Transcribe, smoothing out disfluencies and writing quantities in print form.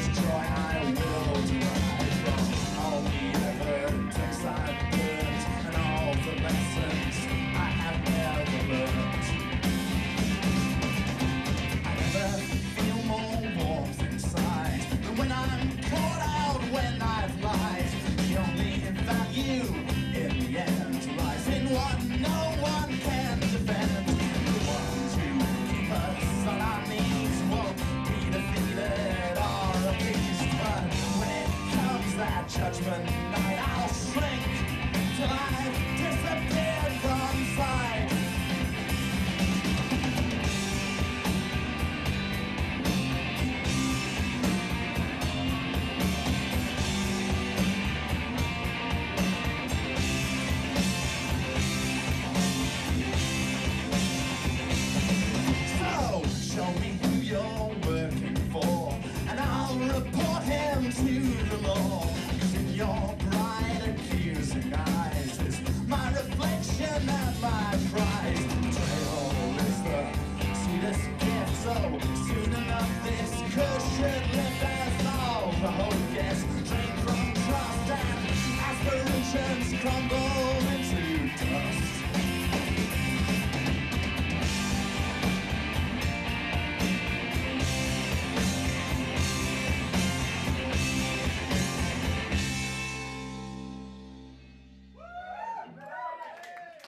this joy I will derive from all the evidence I've learned and all the lessons I have never learned. I never feel more warmth inside than when I'm caught out when I've lied. The only value in the end lies in what no one can defend. The ones who keep us on our knees won't be defeated or appeased, but when it comes that judgment